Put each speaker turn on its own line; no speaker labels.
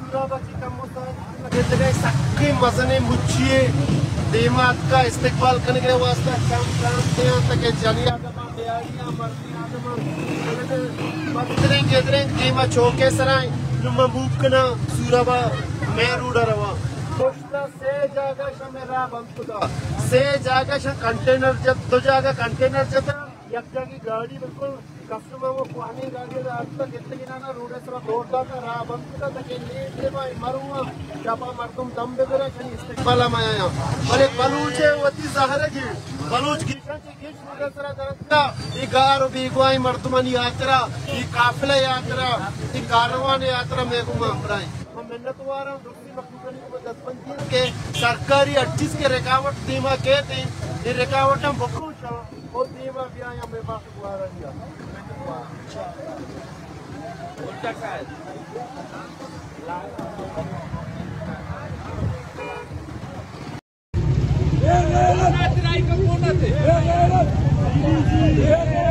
सक्की मजने मुच्छिए देमात का इस्तेकबाल करने के वास्ते तक जलिया मर्दियां गेदरें देमा चौके सराय नुमा बुकना सूरबा मैं रूडा रवा दोस्ता से जागा शमेरा बंतुदा से जागा श कंटेनर जब दो जागा कंटेनर जब यक्का की गाड़ी बिल्कुल कस्टमर वो पानी गाड़ी आज तक कितने ना रोड सरा दौड़ता था रा बंतुदा तक ले भाई मरुआ जापा मर्दुम दम बेगरा कहीं इस्तेकबाल माया और एक बलूच है वती ज़ाहिर की बलूच की सरा दरता ये गार बीगवाई मर्दुमन यात्रा ये काफिला यात्रा ये कारवान यात्रा में को मामराई मेहनत वारा दूसरी मखलूकनी को 10-15 के सरकारी 28 के रिकावट दीमा के थे ये रिकावट हम बखूश और दीमा भी आया मैं बात वारा दिया उल्टा का ये